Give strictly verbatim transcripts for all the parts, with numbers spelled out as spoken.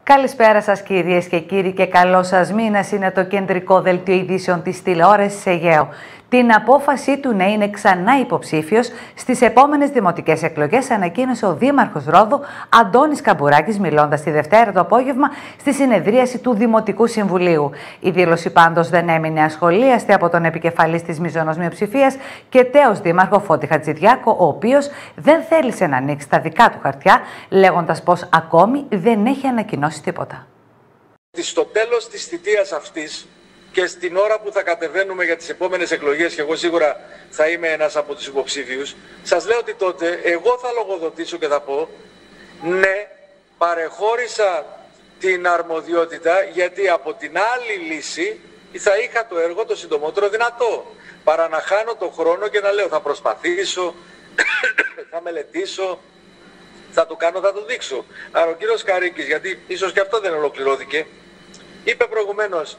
Καλησπέρα σας κυρίες και κύριοι και καλό σας μήνας. Είναι το κεντρικό δελτίο ειδήσεων της τηλεόρασης Αιγαίου. Την απόφασή του να είναι ξανά υποψήφιος στις επόμενες δημοτικές εκλογές ανακοίνωσε ο Δήμαρχος Ρόδου Αντώνης Καμπουράκης, μιλώντας τη Δευτέρα το απόγευμα στη συνεδρίαση του Δημοτικού Συμβουλίου. Η δήλωση πάντως δεν έμεινε ασχολίαστη από τον επικεφαλής της μείζωνος μειοψηφίας και τέος Δήμαρχο Φώτη Χατζηδιάκο, ο οποίος δεν θέλησε να ανοίξει τα δικά του χαρτιά, λέγοντας πως ακόμη δεν έχει ανακοινώσει τίποτα. Στο τέλος της θητείας αυτής και στην ώρα που θα κατεβαίνουμε για τις επόμενες εκλογές, και εγώ σίγουρα θα είμαι ένας από τους υποψήφιους, σας λέω ότι τότε εγώ θα λογοδοτήσω και θα πω ναι, παρεχώρησα την αρμοδιότητα, γιατί από την άλλη λύση θα είχα το έργο το συντομότερο δυνατό, παρά να χάνω το χρόνο και να λέω θα προσπαθήσω, θα μελετήσω, θα το κάνω, θα το δείξω. Άρα ο κύριος Καρίκης, γιατί ίσως και αυτό δεν ολοκληρώθηκε, είπε προηγουμένως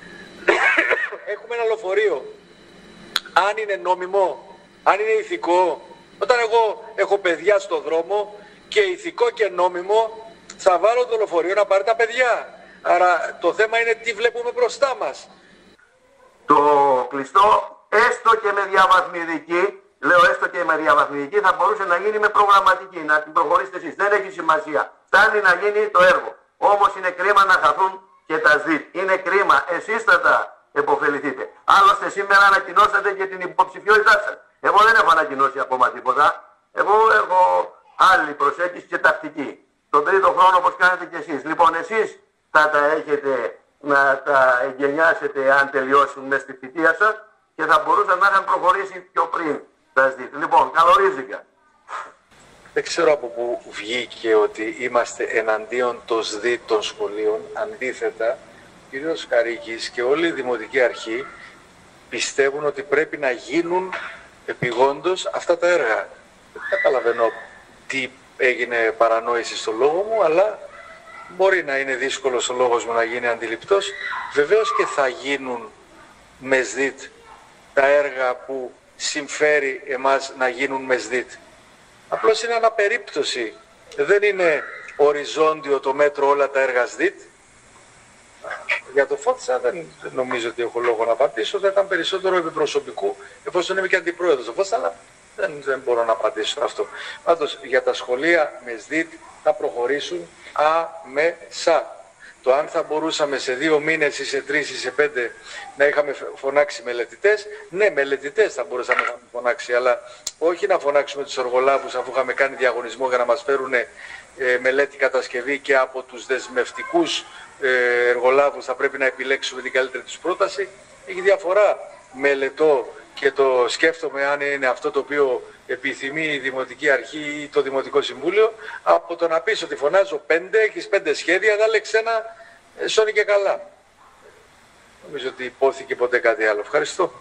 έχουμε ένα λεωφορείο, αν είναι νόμιμο, αν είναι ηθικό. Όταν εγώ έχω παιδιά στο δρόμο και ηθικό και νόμιμο, θα βάλω το λεωφορείο να πάρει τα παιδιά. Άρα το θέμα είναι τι βλέπουμε μπροστά μας. Το κλειστό, έστω και με διαβαθμιδική, λέω έστω και με διαβαθμιδική, θα μπορούσε να γίνει με προγραμματική, να την προχωρήσετε εσείς. Δεν έχει σημασία. Φτάνει να γίνει το έργο. Όμως είναι κρίμα να χαθούν και τα ΣΔΙΤ. Είναι κρίμα. Εσείς θα τα επωφεληθείτε. Άλλωστε σήμερα ανακοινώσατε και την υποψηφιότητά σας. Εγώ δεν έχω ανακοινώσει ακόμα τίποτα. Εγώ έχω άλλη προσέγγιση και τακτική. Τον τρίτο χρόνο όπως κάνετε και εσείς. Λοιπόν, εσείς θα τα έχετε να τα εγκαινιάσετε αν τελειώσουν μες στη θητεία σας και θα μπορούσαν να είχαν προχωρήσει πιο πριν τα ΣΔΙΤ. Λοιπόν, καλορίζικα. Δεν ξέρω από πού βγήκε ότι είμαστε εναντίον των ΣΔΙΤ των σχολείων. Αντίθετα, ο κ. Καρίκης και όλη η Δημοτική Αρχή πιστεύουν ότι πρέπει να γίνουν επιγόντως αυτά τα έργα. Δεν καταλαβαίνω τι έγινε παρανόηση στο λόγο μου, αλλά μπορεί να είναι δύσκολος ο λόγος μου να γίνει αντιληπτός. Βεβαίως και θα γίνουν με ΣΔΙΤ τα έργα που συμφέρει εμάς να γίνουν με ΣΔΙΤ. Απλώς είναι αναπερίπτωση. Δεν είναι οριζόντιο το μέτρο όλα τα έργα ΣΔΙΤ. Για το Φώτισσα δεν νομίζω ότι έχω λόγο να απαντήσω. Θα ήταν περισσότερο επιπροσωπικού, εφόσον είμαι και αντιπρόεδρος του Φώτισσα, αλλά δεν, δεν μπορώ να απαντήσω αυτό. Πάντως για τα σχολεία με ΣΔΙΤ θα προχωρήσουν άμεσα. Το αν θα μπορούσαμε σε δύο μήνες ή σε τρεις ή σε πέντε να είχαμε φωνάξει μελετητές, ναι, μελετητές θα μπορούσαμε να φωνάξει, αλλά όχι να φωνάξουμε τους εργολάβους αφού είχαμε κάνει διαγωνισμό για να μας φέρουν ε, μελέτη κατασκευή και από τους δεσμευτικούς ε, εργολάβους θα πρέπει να επιλέξουμε την καλύτερη τους πρόταση. Έχει διαφορά μελετώ και το σκέφτομαι αν είναι αυτό το οποίο επιθυμεί η Δημοτική Αρχή ή το Δημοτικό Συμβούλιο, από το να πεις ότι φωνάζω πέντε, έχεις πέντε σχέδια, δάλεξε ένα, σώνει και καλά. Νομίζω ότι υπόθηκε ποτέ κάτι άλλο. Ευχαριστώ.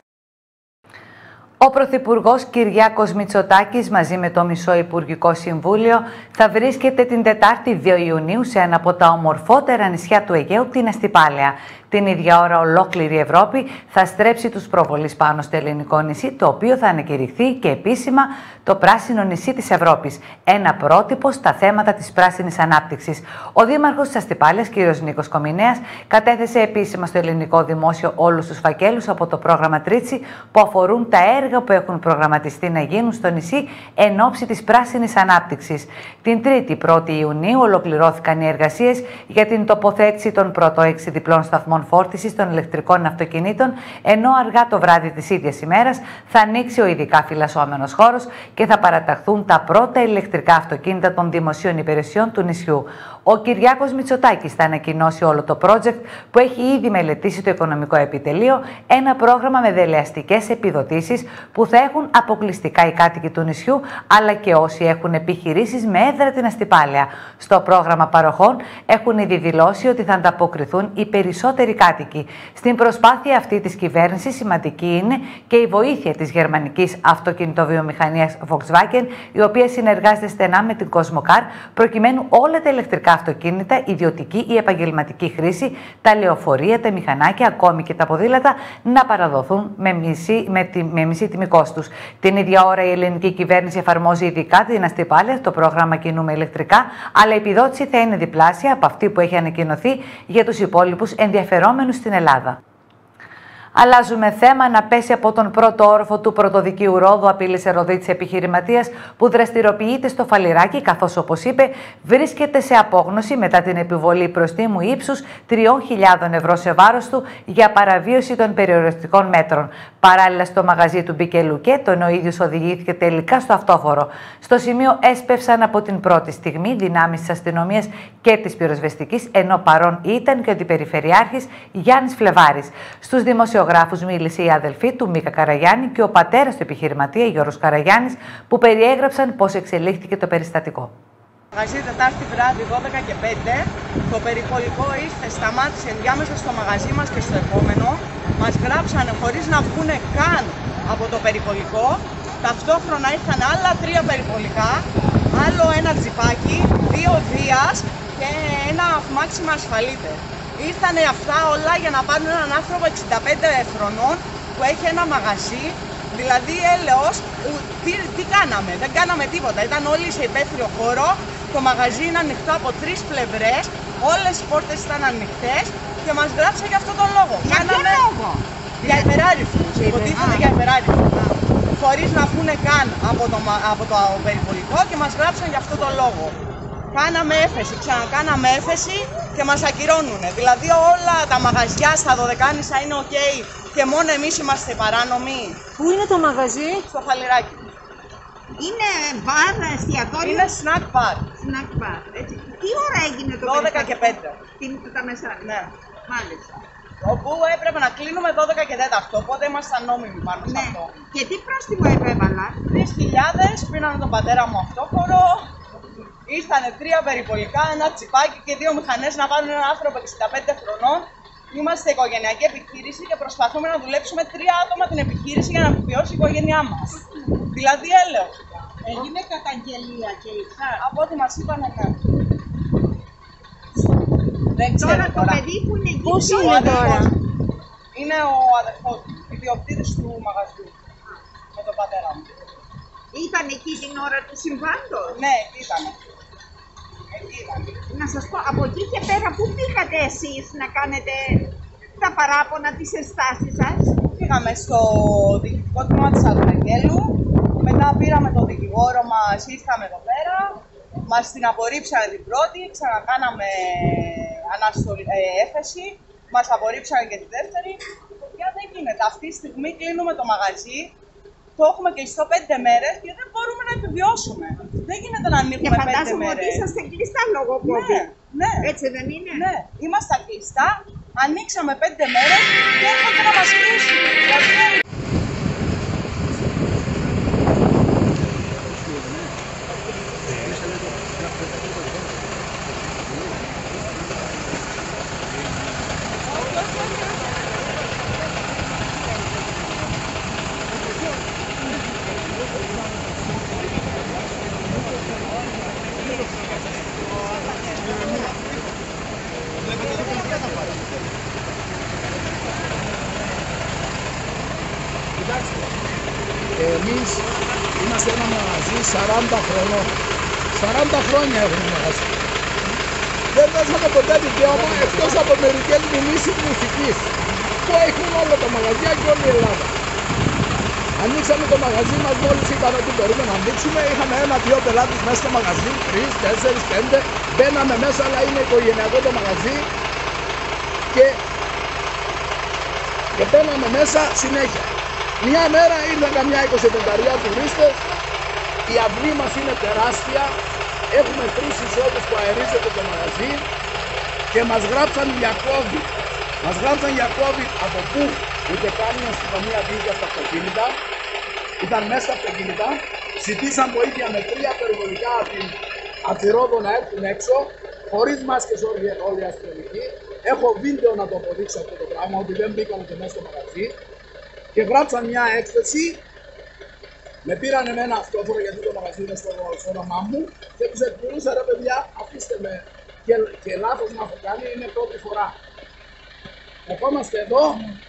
Ο Πρωθυπουργός Κυριάκος Μητσοτάκης μαζί με το Μισό Υπουργικό Συμβούλιο θα βρίσκεται την Τετάρτη δύο Ιουνίου σε ένα από τα ομορφότερα νησιά του Αιγαίου, την Αστυπάλαια. Την ίδια ώρα ολόκληρη η Ευρώπη θα στρέψει τους προβολείς πάνω στο ελληνικό νησί, το οποίο θα ανακηρυχθεί και επίσημα το πράσινο νησί της Ευρώπης. Ένα πρότυπο στα θέματα της πράσινης ανάπτυξης. Ο Δήμαρχος της Αστυπάλαιας, κ. Νίκος Κομινέας, κατέθεσε επίσημα στο ελληνικό δημόσιο όλους τους φακέλους από το πρόγραμμα Τρίτσι που αφορούν τα έργα που έχουν προγραμματιστεί να γίνουν στο νησί εν ώψη της πράσινης ανάπτυξης. Την Τρίτη, πρώτη Ιουνίου, ολοκληρώθηκαν οι εργασίες για την τοποθέτηση των πρώτων έξι διπλών σταθμών φόρτισης των ηλεκτρικών αυτοκινήτων, ενώ αργά το βράδυ της ίδιας ημέρας θα ανοίξει ο ειδικά φυλασσόμενος χώρος και θα παραταχθούν τα πρώτα ηλεκτρικά αυτοκίνητα των δημοσίων υπηρεσιών του νησιού. Ο Κυριάκος Μητσοτάκης θα ανακοινώσει όλο το project που έχει ήδη μελετήσει το Οικονομικό Επιτελείο, ένα πρόγραμμα με δελεαστικές επιδοτήσεις που θα έχουν αποκλειστικά οι κάτοικοι του νησιού, αλλά και όσοι έχουν επιχειρήσεις με έδρα την Αστυπάλαια. Στο πρόγραμμα παροχών έχουν ήδη δηλώσει ότι θα ανταποκριθούν οι περισσότεροι κάτοικοι. Στην προσπάθεια αυτή της κυβέρνησης σημαντική είναι και η βοήθεια της γερμανικής αυτοκινητοβιομηχανίας Volkswagen, η οποία συνεργάζεται στενά με την Cosmocar, προκειμένου όλα τα ηλεκτρικά αυτοκίνητα, ιδιωτική ή επαγγελματική χρήση, τα λεωφορεία, τα μηχανάκια, ακόμη και τα ποδήλατα να παραδοθούν με μισή, με τη, με μισή τιμή κόστους. Την ίδια ώρα η ελληνική κυβέρνηση εφαρμόζει ειδικά την αστυπάλαια, το πρόγραμμα Κινούμε ηλεκτρικά, αλλά η επιδότηση θα είναι διπλάσια από αυτή που έχει ανακοινωθεί για τους υπόλοιπους ενδιαφερόμενους στην Ελλάδα. Αλλάζουμε θέμα. Να πέσει από τον πρώτο όροφο του πρωτοδικείου Ρόδου απείλησε Ροδίτης επιχειρηματίας που δραστηριοποιείται στο Φαλιράκι, καθώς, όπως είπε, βρίσκεται σε απόγνωση μετά την επιβολή προστίμου ύψους τριών χιλιάδων ευρώ σε βάρος του για παραβίαση των περιοριστικών μέτρων. Παράλληλα, στο μαγαζί του μπήκε λουκέτο, ενώ ο ίδιος οδηγήθηκε τελικά στο αυτόφορο. Στο σημείο έσπευσαν από την πρώτη στιγμή δυνάμεις της αστυνομίας και της πυροσβεστικής, ενώ παρόν ήταν και ο αντιπεριφερειάρχης Γιάννης Φλεβάρης. Στους δημοσιογράφους μίλησε η αδελφή του Μίκα Καραγιάννη και ο πατέρας του επιχειρηματία Γιώργος Καραγιάννης, που περιέγραψαν πώς εξελίχθηκε το περιστατικό. Μαγαζί Τετάρτη βράδυ δώδεκα και πέντε, το περιπολικό ήρθε, σταμάτησε ενδιάμεσα στο μαγαζί μας και στο επόμενο. Μας γράψανε χωρίς να βγούνε καν από το περιπολικό. Ταυτόχρονα ήρθαν άλλα τρία περιπολικά, άλλο ένα τζιπάκι, δύο βίας και ένα αμάξι με ασφαλίτε. Ήρθανε αυτά όλα για να πάρουν έναν άνθρωπο εξήντα πέντε χρονών που έχει ένα μαγαζί. Δηλαδή έλεος, τι, τι κάναμε, δεν κάναμε τίποτα. Ήταν όλοι σε υπαίθριο χώρο, το μαγαζί είναι ανοιχτό από τρεις πλευρές, όλες οι πόρτες ήταν ανοιχτές και μας γράψαν για αυτόν τον λόγο. Για ποιο λόγο? Για υπεράριθμους, υποτίθεται για υπεράριθμους. Χωρίς να βγουν καν από το, από το περιπολικό και μας γράψαν για αυτόν τον λόγο. Κάναμε έφεση, ξανακάναμε έφεση και μας ακυρώνουνε. Δηλαδή όλα τα μαγαζιά στα Δωδεκάνησα είναι ok και μόνο εμείς είμαστε παράνομοι. Πού είναι το μαγαζί? Στο Φαλιράκι. Είναι μπαρ, εστιατόριο? Είναι snack bar. Snack bar, έτσι. Τι ώρα έγινε το δώδεκα και πέντε. Την, τα μεσάνυχτα. Ναι. Μάλιστα. Όπου έπρεπε να κλείνουμε δώδεκα και τέταρτο, οπότε ήμασταν νόμιμοι πάνω σε Ναι. αυτό. Και τι πρόστιμο επέβαλα? τρεις χιλιάδες, πήρανε τον πατέρα μου αυτόφορο. Ήρθανε τρία περιπολικά, ένα τσιπάκι και δύο μηχανές να πάρουν έναν άνθρωπο εξήντα πέντε χρονών. Είμαστε οικογενειακή επιχείρηση και προσπαθούμε να δουλέψουμε τρία άτομα την επιχείρηση για να επιβιώσει η οικογένειά μας. Δηλαδή έλεος. Έγινε καταγγελία και ήρθα. Από ό,τι μας είπανε, ναι. Δεν ξέρω Τώρα το παιδί που είναι εκεί, Πώς ποιος είναι είναι τώρα? τώρα? Είναι ο αδερφός του, ιδιοκτήτης του μαγαζιού. Με τον πατέρα μου. Ήταν εκεί την ώρα του συμβάντος? Ναι, εκεί ήταν. Εκεί ήταν. Να σας πω, από εκεί και πέρα πού πήγατε εσείς να κάνετε τα παράπονα, τις ενστάσεις σας? Πήγαμε στο διοικητικό τμήμα της Αγγέλου, μετά πήραμε τον δικηγόρο μας, ήρθαμε εδώ πέρα, μας την απορρίψανε την πρώτη, ξανακάναμε αναστολή, ε, έφεση, μας απορρίψανε και τη δεύτερη. Και δεν γίνεται, αυτή τη στιγμή κλείνουμε το μαγαζί, το έχουμε κλειστό πέντε μέρες και δεν μπορούμε να επιβιώσουμε. Δεν γίνεται να ανοίγουμε πέντε μέρες. Και φαντάζομαι ότι είσαστε κλειστά λόγω COVID. Ναι, ναι. Έτσι δεν είναι? Ναι, είμαστε κλειστά, ανοίξαμε πέντε μέρες και έρχονται να μας κλείσουν. Δηλαδή... Εμείς είμαστε ένα μαγαζί σαράντα χρονών. σαράντα χρόνια έχουμε μαγαζί. Δεν δώσαμε ποτέ δικαίωμα εκτός από μερικές μηνύσεις μυστικής που έχουν όλα τα μαγαζιά και όλη η Ελλάδα. Ανοίξαμε το μαγαζί μας μόλις είπαμε ότι μπορούμε να ανοίξουμε. Είχαμε ένα-δύο πελάτες μέσα στο μαγαζί, τρεις, τέσσερις, πέντε. Μπαίναμε μέσα, αλλά είναι οικογενειακό το μαγαζί και, και μπαίναμε μέσα συνέχεια. Μια μέρα ήρθαν καμιά εικοσιπενταριά τουρίστες, η αυλή μας είναι τεράστια, έχουμε τρεις εισόδους που αερίζεται το μαγαζί και μας γράψαν για COVID. Μας γράψαν για COVID από πού? Ούτε καν η αστυνομία βγήκε στα αυτοκίνητα, ήταν μέσα στα αυτοκίνητα, ζητήσαν βοήθεια με τρία περιβολικά από τη Ρόδο να έρθουν έξω, χωρίς μάσκες όλοι οι αστυνομικοί. Έχω βίντεο να το αποδείξω αυτό το πράγμα, ότι δεν μπήκαν και μέσα στο μαγαζί. Και γράψαν μια έκθεση, με πήραν εμένα αυτόφορο γιατί το μαγαζί είναι στο, στο όνομά μου και τους εκπληρώσα, ρε παιδιά, αφήστε με. και, και λάθος να έχω κάνει είναι πρώτη φορά. Ερχόμαστε εδώ,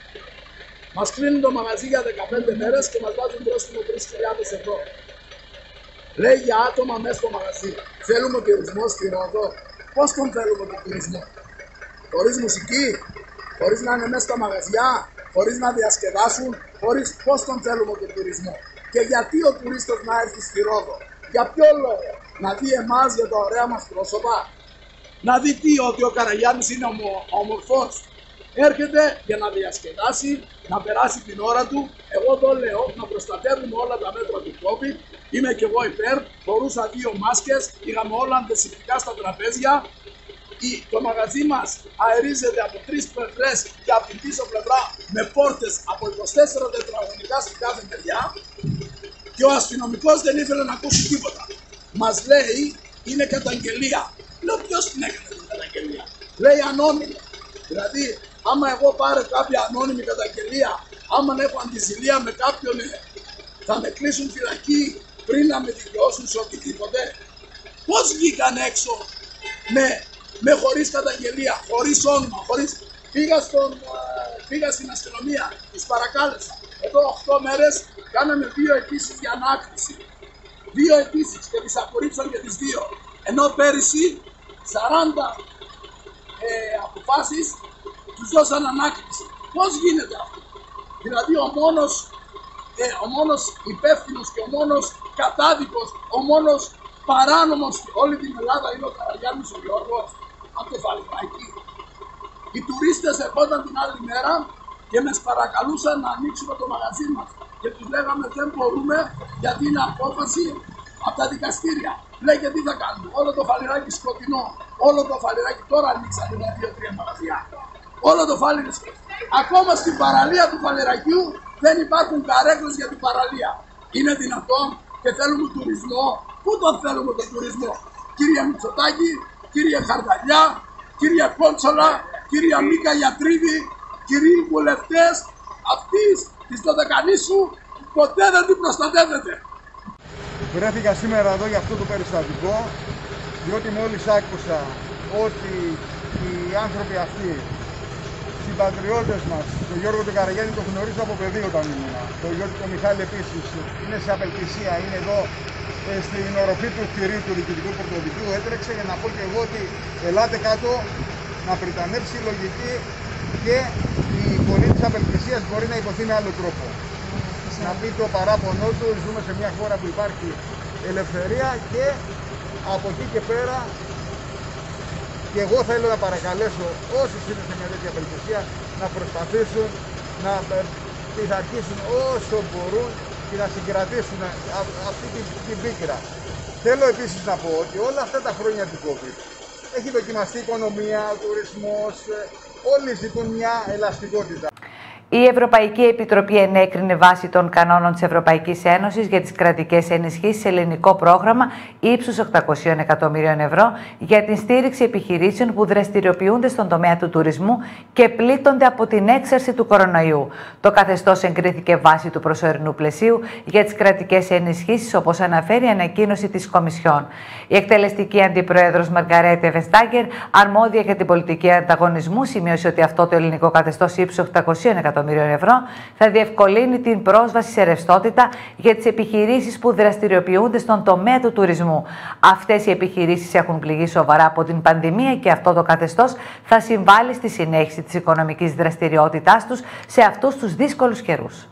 μας κλείνουν το μαγαζί για δεκαπέντε μέρες και μας βάζουν πρόστιμο τρεις χιλιάδες ευρώ. Λέει για άτομα μέσα στο μαγαζί. Θέλουμε τουρισμό στη Ρόδο. Πώς τον θέλουμε τον τουρισμό? Χωρίς μουσική, χωρίς να είναι μέσα στα μαγαζιά, χωρίς να διασκεδάσουν, χωρίς πώς τον θέλουμε τον τουρισμό? Και γιατί ο τουρίστας να έρθει στη Ρόδο? Για ποιο λόγο? Να δει εμάς για τα ωραία μας πρόσωπα? Να δει τι, ότι ο Καραγιάννης είναι ομο, ομορφός? Έρχεται για να διασκεδάσει, να περάσει την ώρα του. Εγώ εδώ λέω να προστατεύουμε όλα τα μέτρα του COVID. Είμαι και εγώ υπέρ. Φορούσα δύο μάσκες, είχαμε όλα αντισηπτικά στα τραπέζια. Το μαγαζί μας αερίζεται από τρεις πλευρές και από την πίσω πλευρά με πόρτες από είκοσι τέσσερα τετραγωνικά στην κάθε μεριά. Και ο αστυνομικός δεν ήθελε να ακούσει τίποτα. Μας λέει είναι καταγγελία. Λέω ποιος την έκανε την καταγγελία? Λέει ανώνυμη. Δηλαδή, άμα εγώ πάρω κάποια ανώνυμη καταγγελία, άμα έχω αντιζηλία με κάποιον, θα με κλείσουν φυλακή πριν να με δικαιώσουν σε οτιδήποτε. Πώς βγήκαν έξω με, με χωρίς καταγγελία, χωρίς όνομα, χωρίς... Πήγα, στον, πήγα στην αστυνομία, τους παρακάλεσα. Εδώ οκτώ μέρες κάναμε δύο αιτήσεις για ανάκτηση. Δύο αιτήσεις και τις απορρίψαν και τις δύο. Ενώ πέρυσι σαράντα ε, αποφάσεις τους δώσαν ανάκτηση. Πώς γίνεται αυτό? Δηλαδή ο μόνος, ε, ο μόνος υπεύθυνος και ο μόνος κατάδικος, ο μόνος παράνομος σε όλη την Ελλάδα είναι ο Καραγιάννης ο Γιώργος από το Φαλιράκι. Οι τουρίστες ερχόταν την άλλη μέρα και με παρακαλούσαν να ανοίξουμε το μαγαζί μας και τους λέγαμε δεν μπορούμε γιατί είναι απόφαση από τα δικαστήρια. Λέει και τι θα κάνουμε? Όλο το Φαλιράκι σκοτεινό, όλο το Φαλιράκι τώρα ανοίξανε τα δύο-τρία μαγαζιά. Όλο το Φάλιρι σκοτεινό. Ακόμα στην παραλία του Φαλιρακιού δεν υπάρχουν καρέκλες για την παραλία. Είναι δυνατόν? Και θέλουμε τουρισμό. Πού τον θέλουμε τον τουρισμό? Κύριε Μητσοτάκη, κύριε Χαρδαλιά, κύριε Κόντσολα, κύριε Μίκα Γιατρίδη, κύριοι βουλευτές αυτής της Δωδεκανήσου, ποτέ δεν την προστατεύετε. Βρέθηκα σήμερα εδώ για αυτό το περιστατικό, διότι μόλις άκουσα ότι οι άνθρωποι αυτοί, οι συμπατριώτες μας, τον Γιώργο τον Καραγιάννη τον γνωρίζω από παιδί όταν ήμουν, τον Γιώργο τον Μιχάλη επίσης, είναι σε απελπισία, είναι εδώ ε, στην οροφή του κτηρίου του διοικητικού πρωτοδικείου, έτρεξε για να πω και εγώ ότι ελάτε κάτω να πριτανεύσει η λογική και η φωνή της απελπισίας μπορεί να υποθεί με άλλο τρόπο. Να πει το παράπονό του, ζούμε σε μια χώρα που υπάρχει ελευθερία και από εκεί και πέρα και εγώ θέλω να παρακαλέσω όσους είναι σε μια τέτοια απελπισία να προσπαθήσουν να πειθαρχήσουν όσο μπορούν και να συγκρατήσουν αυτή την, την πίκρα. Θέλω επίσης να πω ότι όλα αυτά τα χρόνια του COVID έχει δοκιμαστεί η οικονομία, ο τουρισμός, όλοι ζητούν μια ελαστικότητα. Η Ευρωπαϊκή Επιτροπή ενέκρινε βάσει των κανόνων της Ευρωπαϊκής Ένωσης για τις κρατικές ενισχύσεις σε ελληνικό πρόγραμμα ύψους οκτακόσια εκατομμυρίων ευρώ για την στήριξη επιχειρήσεων που δραστηριοποιούνται στον τομέα του τουρισμού και πλήττονται από την έξαρση του κορονοϊού. Το καθεστώς εγκρίθηκε βάσει του προσωρινού πλαισίου για τις κρατικές ενισχύσεις, όπως αναφέρει η ανακοίνωση της Κομισιόν. Η εκτελεστική αντιπρόεδρος Μαργαρέτε Βεστάγκερ, αρμόδια για την πολιτική ανταγωνισμού, σημείωσε ότι αυτό το ελληνικό καθεστώς ύψους οκτακόσια εκατομμυρίων ευρώ θα διευκολύνει την πρόσβαση σε ρευστότητα για τις επιχειρήσεις που δραστηριοποιούνται στον τομέα του τουρισμού. Αυτές οι επιχειρήσεις έχουν πληγεί σοβαρά από την πανδημία και αυτό το καθεστώς θα συμβάλλει στη συνέχιση της οικονομικής δραστηριότητάς τους σε αυτούς τους δύσκολους καιρούς.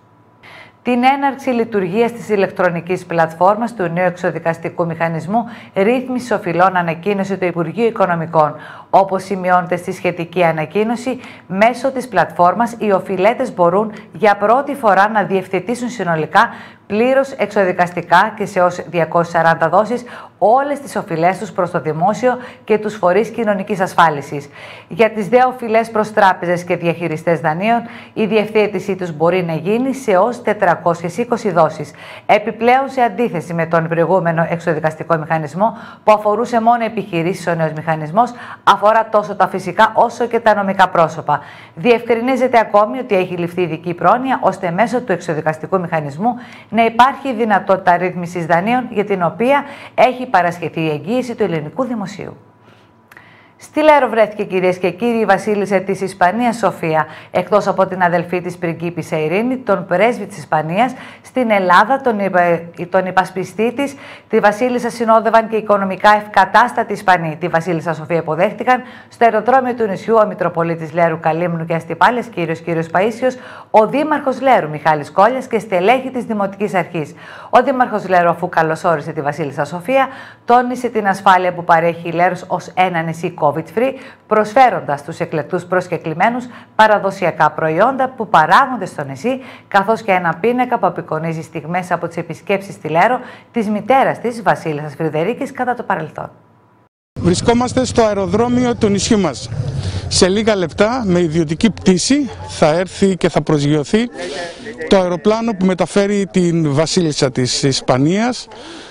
Την έναρξη λειτουργίας της ηλεκτρονικής πλατφόρμας του νέου εξοδικαστικού μηχανισμού ρύθμισης οφειλών ανακοίνωσε το Υπουργείο Οικονομικών. Όπως σημειώνεται στη σχετική ανακοίνωση, μέσω της πλατφόρμας οι οφειλέτες μπορούν για πρώτη φορά να διευθετήσουν συνολικά πλήρως εξοδικαστικά και σε ως διακόσιες σαράντα δόσεις όλες τις οφειλές τους προς το δημόσιο και τους φορείς κοινωνικής ασφάλισης. Για τις δε οφειλές προς τράπεζες και διαχειριστές δανείων, η διευθέτησή τους μπορεί να γίνει σε ως τετρακόσιες είκοσι δόσεις. Επιπλέον, σε αντίθεση με τον προηγούμενο εξοδικαστικό μηχανισμό που αφορούσε μόνο επιχειρήσεις, ο νέος μηχανισμός αφορά τόσο τα φυσικά όσο και τα νομικά πρόσωπα. Διευκρινίζεται ακόμη ότι έχει ληφθεί ειδική πρόνοια ώστε μέσω του εξοδικαστικού μηχανισμού να υπάρχει δυνατότητα ρύθμισης δανείων για την οποία έχει παρασχεθεί η εγγύηση του ελληνικού δημοσίου. Στη Λέρο βρέθηκε, κυρίες και κύριοι, η βασίλισσα της Ισπανίας Σοφία. Εκτός από την αδελφή της πριγκίπισσα Ειρήνη, τον πρέσβη της Ισπανίας στην Ελλάδα, τον, υπα... τον υπασπιστή της, τη βασίλισσα συνόδευαν και οικονομικά ευκατάστατοι Ισπανοί. Τη βασίλισσα Σοφία υποδέχτηκαν στο αεροδρόμιο του νησιού ο Μητροπολίτης Λέρου Καλύμνου και Αστυπάλαιας, κύριος κύριος Παΐσιος, ο Δήμαρχος Λέρου Μιχάλης Κόλλιας και στελέχη της Δημοτικής Αρχής. Ο Δήμαρχος Λέρου, αφού καλωσόρισε τη βασίλισσα Σοφία, τόνισε την ασφάλεια που παρέχει η Λέρος ως ένα νησί COVID-free, προσφέροντας στους εκλεκτούς προσκεκλημένους παραδοσιακά προϊόντα που παράγονται στο νησί, καθώς και ένα πίνακα που απεικονίζει στιγμές από τις επισκέψεις στη Λέρο της μητέρας της, βασίλισσας Φρυδερίκης, κατά το παρελθόν. Βρισκόμαστε στο αεροδρόμιο του νησιού μας. Σε λίγα λεπτά, με ιδιωτική πτήση, θα έρθει και θα προσγειωθεί το αεροπλάνο που μεταφέρει την βασίλισσα της Ισπανίας,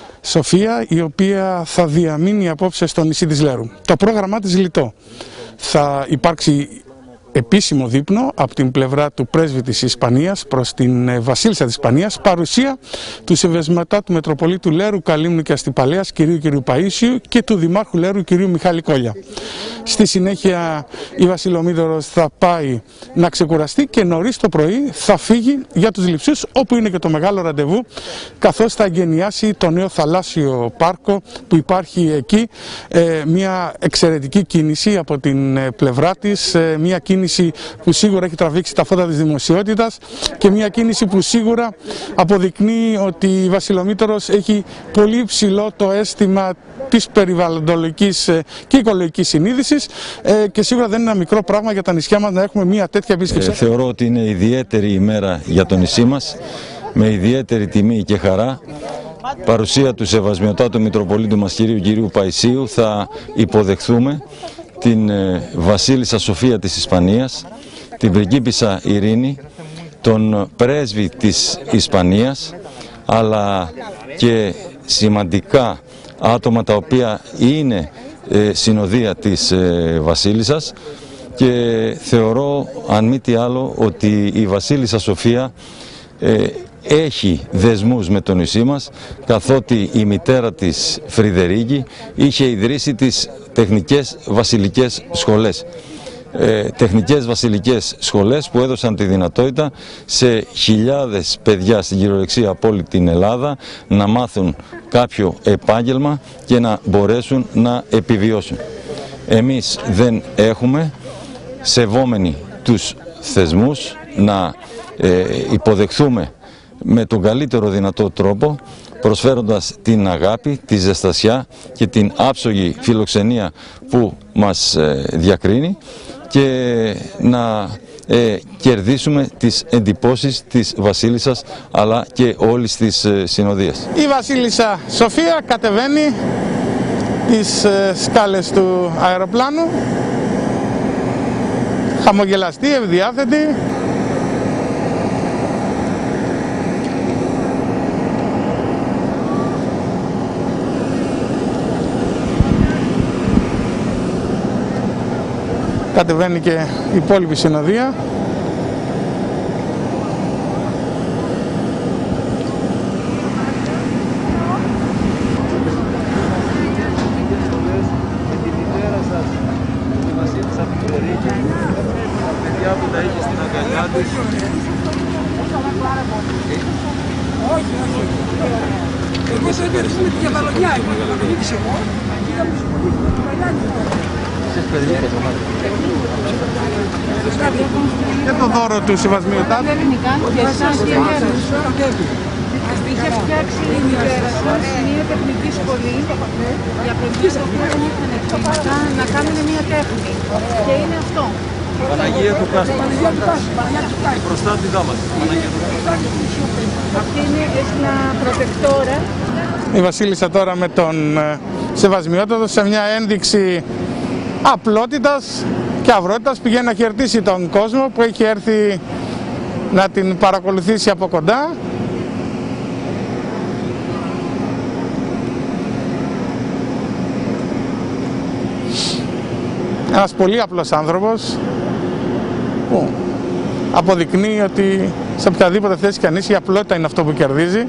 Σοφία, η οποία θα διαμείνει απόψε στο νησί της Λέρου. Το πρόγραμμά της λιτό. Θα υπάρξει επίσημο δείπνο από την πλευρά του πρέσβη της Ισπανίας προς την βασίλισσα της Ισπανίας, παρουσία του Σεβασμιωτάτου Μητροπολίτου Λέρου Καλύμνου και Αστυπαλαιάς κυρίου κυρίου Παΐσιου και του Δημάρχου Λέρου κυρίου Μιχάλη Κόλλια. Στη συνέχεια η Βασιλομήτωρος θα πάει να ξεκουραστεί και νωρίς το πρωί θα φύγει για τους Λειψούς, όπου είναι και το μεγάλο ραντεβού, καθώς θα εγκαινιάσει το νέο θαλάσσιο πάρκο που υπάρχει εκεί. Ε, μια εξαιρετική κίνηση από την πλευρά της, ε, μια κίνηση που σίγουρα έχει τραβήξει τα φώτα της δημοσιότητας και μια κίνηση που σίγουρα αποδεικνύει ότι η Βασιλομήτωρος έχει πολύ ψηλό το αίσθημα της περιβαλλοντολογικής και οικολογικής συνείδησης και σίγουρα δεν είναι ένα μικρό πράγμα για τα νησιά μας να έχουμε μια τέτοια επίσκεψη. Ε, θεωρώ ότι είναι ιδιαίτερη ημέρα για το νησί μας, με ιδιαίτερη τιμή και χαρά. Παρουσία του Σεβασμιωτάτου Μητροπολίτου μας κυρίου κυρίου Παΐσιου θα υποδεχθούμε την βασίλισσα Σοφία της Ισπανίας, την πριγκίπισσα Ειρήνη, τον πρέσβη της Ισπανίας, αλλά και σημαντικά άτομα τα οποία είναι ε, συνοδεία της ε, βασίλισσας, και θεωρώ αν μη τι άλλο ότι η βασίλισσα Σοφία ε, έχει δεσμούς με το νησί μας, καθότι η μητέρα της Φρυδερίκη είχε ιδρύσει τις τεχνικές βασιλικές σχολές. Ε, τεχνικές βασιλικές σχολές που έδωσαν τη δυνατότητα σε χιλιάδες παιδιά στην κυριολεξία από όλη την Ελλάδα να μάθουν κάποιο επάγγελμα και να μπορέσουν να επιβιώσουν. Εμείς δεν έχουμε, σεβόμενοι τους θεσμούς, να ε, υποδεχθούμε με τον καλύτερο δυνατό τρόπο, προσφέροντας την αγάπη, τη ζεστασιά και την άψογη φιλοξενία που μας διακρίνει, και να ε, κερδίσουμε τις εντυπώσεις της βασίλισσας αλλά και όλης της ε, συνοδείας. Η βασίλισσα Σοφία κατεβαίνει τις ε, σκάλες του αεροπλάνου, χαμογελαστή, ευδιάθετη. Κατεβαίνει και η υπόλοιπη συνοδεία. Και το δώρο του Σεβασμιωτάτου. Και εσάς και εμείς. Είχε φτιάξει η μητέρα σας μια τεχνική σχολή για παιδιά τα οποία δεν είχαν χρήματα να κάνουν μια τέχνη. Και είναι αυτό. Παναγία του Κάστρο. Η προστάτηδά μας. Αυτή είναι έστειλα προτεκτόρα. Η βασίλισσα τώρα με τον Σεβασμιότατο σε μια ένδειξη απλότητας και αυρότητας πηγαίνει να χαιρετήσει τον κόσμο που έχει έρθει να την παρακολουθήσει από κοντά. Ένας πολύ απλός άνθρωπος που αποδεικνύει ότι σε οποιαδήποτε θέση κι αν είσαι, η απλότητα είναι αυτό που κερδίζει.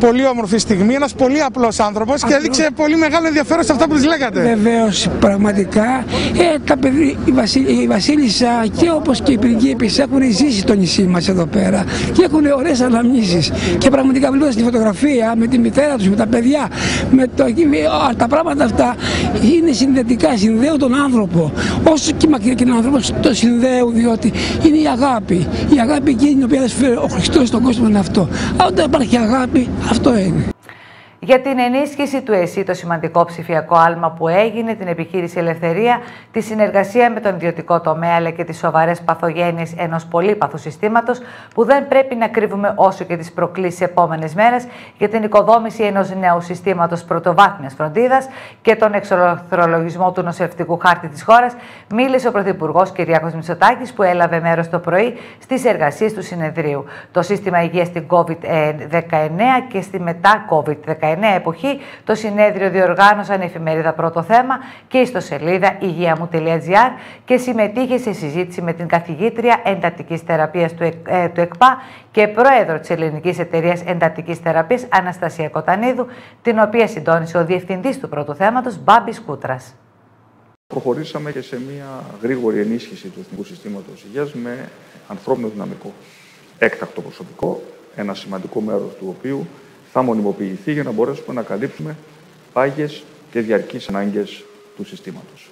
πολύ όμορφη στιγμή, ένας πολύ απλός άνθρωπος και έδειξε πολύ μεγάλο ενδιαφέρον σε αυτά που της λέγατε. Βεβαίως, πραγματικά. Ε, τα παιδί, η, Βασίλ, η Βασίλισσα και όπως και οι πριγκίπισσες έχουν ζήσει στο νησί μας εδώ πέρα και έχουν ωραίες αναμνήσεις. Και πραγματικά βλέποντας τη φωτογραφία με τη μητέρα τους, με τα παιδιά, με το, τα πράγματα αυτά είναι συνδετικά, συνδέουν τον άνθρωπο. Όσο και μακριά και τον άνθρωπο, το συνδέουν διότι είναι η αγάπη. Η αγάπη εκείνη την οποία δεν φέρει ο Χριστός στον κόσμο είναι αυτό. Αν όταν υπάρχει αγάπη, αυτό είναι. Για την ενίσχυση του ΕΣΥ, το σημαντικό ψηφιακό άλμα που έγινε, την επιχείρηση Ελευθερία, τη συνεργασία με τον ιδιωτικό τομέα αλλά και τις σοβαρές παθογένειες ενός πολύπαθου συστήματος που δεν πρέπει να κρύβουμε όσο και τις προκλήσεις επόμενες μέρες για την οικοδόμηση ενός νέου συστήματος πρωτοβάθμιας φροντίδας και τον εξορθρολογισμό του νοσηλευτικού χάρτη της χώρας, μίλησε ο Πρωθυπουργός Κυριάκος Μητσοτάκης που έλαβε μέρος το πρωί στις εργασίες του συνεδρίου. Το σύστημα υγείας στην κόβιντ δεκαεννέα και στη μετά κόβιντ δεκαεννέα εποχή, το συνέδριο διοργάνωσαν η εφημερίδα Πρώτο Θέμα και η ιστοσελίδα υγεία μου τελεία τζι άρ και συμμετείχε σε συζήτηση με την καθηγήτρια εντατικής θεραπείας του, ε, του ΕΚΠΑ και πρόεδρο της Ελληνικής Εταιρείας Εντατικής Θεραπείας Αναστασία Κοτανίδου, την οποία συντόνισε ο διευθυντής του Πρώτου Θέματος Μπάμπης Κούτρας. Προχωρήσαμε και σε μια γρήγορη ενίσχυση του Εθνικού Συστήματος Υγείας με ανθρώπινο δυναμικό, έκτακτο προσωπικό, ένα σημαντικό μέρος του οποίου θα μονιμοποιηθεί για να μπορέσουμε να καλύψουμε πάγιες και διαρκείς ανάγκες του συστήματος.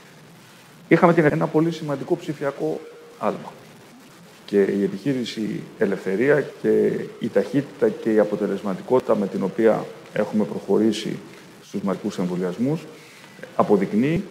Είχαμε και ένα πολύ σημαντικό ψηφιακό άλμα και η επιχείρηση Ελευθερία και η ταχύτητα και η αποτελεσματικότητα με την οποία έχουμε προχωρήσει στους μαζικούς εμβολιασμούς αποδεικνύει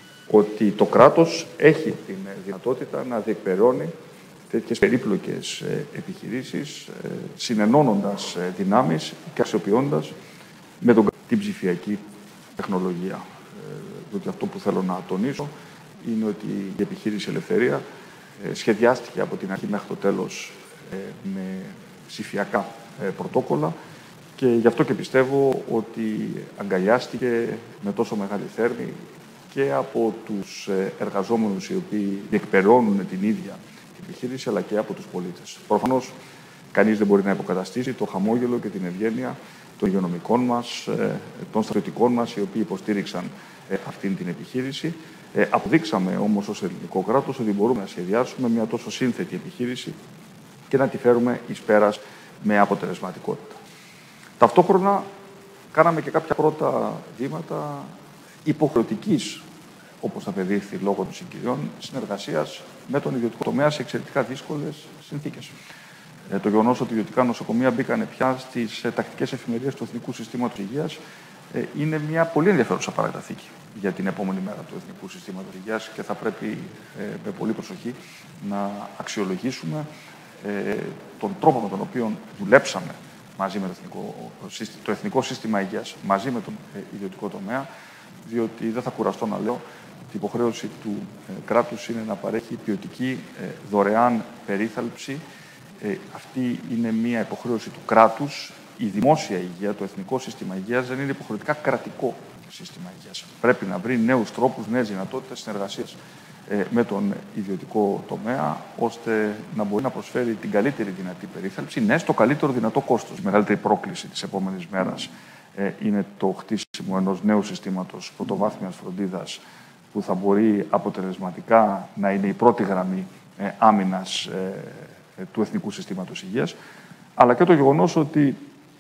ότι το κράτος έχει την δυνατότητα να διεκπεραιώνει τέτοιες περίπλοκες επιχειρήσεις, συνενώνοντας δυνάμεις και αξιοποιώντας με τον, την ψηφιακή τεχνολογία. Διότι αυτό που θέλω να τονίσω είναι ότι η επιχείρηση Ελευθερία σχεδιάστηκε από την αρχή μέχρι το τέλος με ψηφιακά πρωτόκολλα και γι' αυτό και πιστεύω ότι αγκαλιάστηκε με τόσο μεγάλη θέρμη και από τους εργαζόμενους οι οποίοι διεκπεραιώνουν την ίδια επιχείρηση, αλλά και από τους πολίτες. Προφανώς, κανείς δεν μπορεί να υποκαταστήσει το χαμόγελο και την ευγένεια των υγειονομικών μας, των στρατιωτικών μας, οι οποίοι υποστήριξαν αυτήν την επιχείρηση. Ε, αποδείξαμε όμως ως ελληνικό κράτος ότι μπορούμε να σχεδιάσουμε μια τόσο σύνθετη επιχείρηση και να τη φέρουμε εις πέρας με αποτελεσματικότητα. Ταυτόχρονα, κάναμε και κάποια πρώτα βήματα υποχρεωτικής, όπως θα απεδείχθη λόγω των συγκυριών, συνεργασίας με τον ιδιωτικό τομέα σε εξαιρετικά δύσκολες συνθήκες. Ε, το γεγονός ότι ιδιωτικά νοσοκομεία μπήκαν πια στις ε, τακτικές εφημερίες του Εθνικού Συστήματος Υγείας ε, είναι μια πολύ ενδιαφέρουσα παραταθήκη για την επόμενη μέρα του Εθνικού Συστήματος Υγείας και θα πρέπει ε, με πολύ προσοχή να αξιολογήσουμε ε, τον τρόπο με τον οποίο δουλέψαμε μαζί με το Εθνικό, το Εθνικό Σύστημα Υγείας, μαζί με τον ε, ιδιωτικό τομέα, διότι δεν θα κουραστώ να λέω ότι η υποχρέωση του ε, κράτους είναι να παρέχει ποιοτική ε, δωρεάν περίθαλψη. Ε, αυτή είναι μια υποχρέωση του κράτους. Η δημόσια υγεία, το Εθνικό Σύστημα Υγείας, δεν είναι υποχρεωτικά κρατικό σύστημα υγείας. Πρέπει να βρει νέους τρόπους, νέες δυνατότητες συνεργασίας ε, με τον ιδιωτικό τομέα, ώστε να μπορεί να προσφέρει την καλύτερη δυνατή περίθαλψη, ναι, στο καλύτερο δυνατό κόστος. Η μεγαλύτερη πρόκληση της επόμενης μέρας ε, είναι το χτίσιμο ενός νέου συστήματος πρωτοβάθμιας φροντίδας, που θα μπορεί αποτελεσματικά να είναι η πρώτη γραμμή ε, άμυνας ε, ε, του Εθνικού Συστήματος Υγείας, αλλά και το γεγονός ότι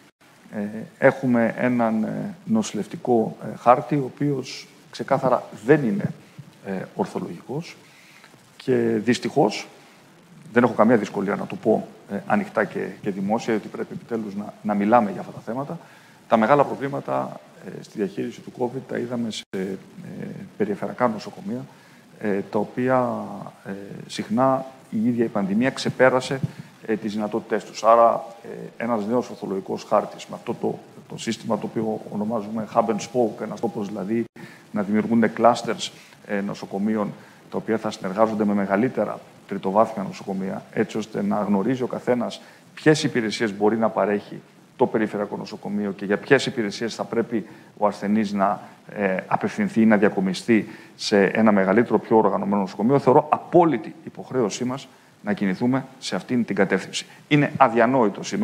ε, έχουμε έναν ε, νοσηλευτικό ε, χάρτη, ο οποίος ξεκάθαρα δεν είναι ε, ορθολογικός και δυστυχώς, δεν έχω καμία δυσκολία να το πω ε, ανοιχτά και, και δημόσια, γιατί πρέπει επιτέλους να, να μιλάμε για αυτά τα θέματα. Τα μεγάλα προβλήματα ε, στη διαχείριση του COVID τα είδαμε σε ε, περιφερειακά νοσοκομεία, ε, τα οποία ε, συχνά η ίδια η πανδημία ξεπέρασε ε, τις δυνατότητές τους. Άρα, ε, ένας νέος ορθολογικός χάρτης με αυτό το, το σύστημα το οποίο ονομάζουμε hub and spoke, ένας τόπος δηλαδή να δημιουργούν clusters ε, νοσοκομείων, τα οποία θα συνεργάζονται με μεγαλύτερα τριτοβάθμια νοσοκομεία, έτσι ώστε να γνωρίζει ο καθένας ποιες υπηρεσίες μπορεί να παρέχει το περιφερειακό νοσοκομείο και για ποιες υπηρεσίες θα πρέπει ο ασθενής να ε, απευθυνθεί ή να διακομιστεί σε ένα μεγαλύτερο, πιο οργανωμένο νοσοκομείο. Θεωρώ απόλυτη υποχρέωσή μας να κινηθούμε σε αυτήν την κατεύθυνση. Είναι αδιανόητο σήμερα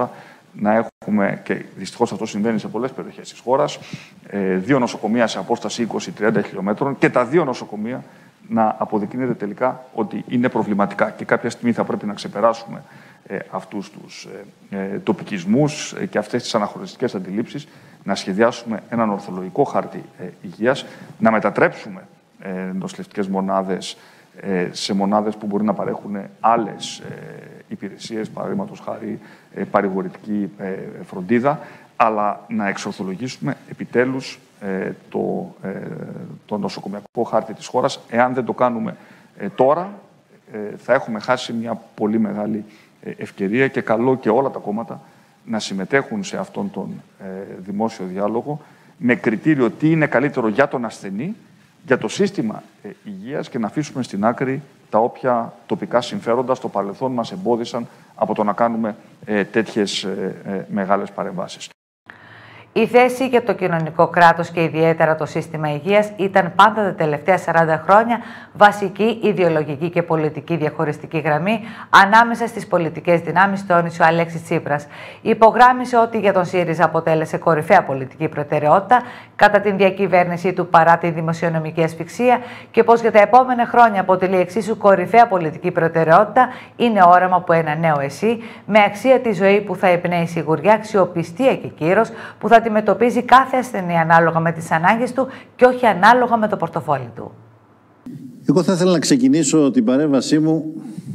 να έχουμε, και δυστυχώς αυτό συμβαίνει σε πολλές περιοχές της χώρας, δύο νοσοκομεία σε απόσταση είκοσι με τριάντα χιλιόμετρων και τα δύο νοσοκομεία να αποδεικνύεται τελικά ότι είναι προβληματικά και κάποια στιγμή θα πρέπει να ξεπεράσουμε ε, αυτούς τους ε, ε, τοπικισμούς ε, και αυτές τις αναχρονιστικές αντιλήψεις, να σχεδιάσουμε έναν ορθολογικό χάρτη ε, υγείας, να μετατρέψουμε ε, νοσηλευτικές μονάδες ε, σε μονάδες που μπορεί να παρέχουν άλλες ε, υπηρεσίες, παραδείγματος χάρη ε, παρηγορητική ε, φροντίδα, αλλά να εξορθολογήσουμε επιτέλους ε, το, ε, το νοσοκομιακό χάρτη της χώρας. Εάν δεν το κάνουμε ε, τώρα, ε, θα έχουμε χάσει μια πολύ μεγάλη ε, ευκαιρία και καλό και όλα τα κόμματα να συμμετέχουν σε αυτόν τον ε, δημόσιο διάλογο με κριτήριο τι είναι καλύτερο για τον ασθενή, για το σύστημα ε, υγείας και να αφήσουμε στην άκρη τα όποια τοπικά συμφέροντα στο παρελθόν μας εμπόδισαν από το να κάνουμε ε, τέτοιες ε, ε, μεγάλες παρεμβάσεις. Η θέση για το κοινωνικό κράτος και ιδιαίτερα το σύστημα υγείας ήταν πάντα τα τελευταία σαράντα χρόνια βασική ιδεολογική και πολιτική διαχωριστική γραμμή ανάμεσα στις πολιτικές δυνάμεις, τόνισε ο Αλέξης Τσίπρας. Υπογράμμισε ότι για τον ΣΥΡΙΖΑ αποτέλεσε κορυφαία πολιτική προτεραιότητα κατά την διακυβέρνησή του παρά τη δημοσιονομική ασφυξία και πως για τα επόμενα χρόνια αποτελεί εξίσου κορυφαία πολιτική προτεραιότητα είναι όραμα από ένα νέο ΕΣΥ με αξία τη ζωή που θα εμπνέει σιγουριά, αξιοπιστία και κύρος που θα αντιμετωπίζει κάθε ασθενή ανάλογα με τις ανάγκες του και όχι ανάλογα με το πορτοφόλι του. Εγώ θα ήθελα να ξεκινήσω την παρέμβασή μου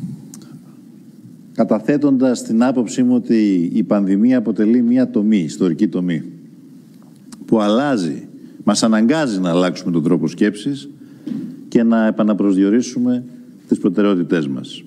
καταθέτοντας την άποψή μου ότι η πανδημία αποτελεί μια τομή, ιστορική τομή, που αλλάζει, μας αναγκάζει να αλλάξουμε τον τρόπο σκέψης και να επαναπροσδιορίσουμε τις προτεραιότητές μας.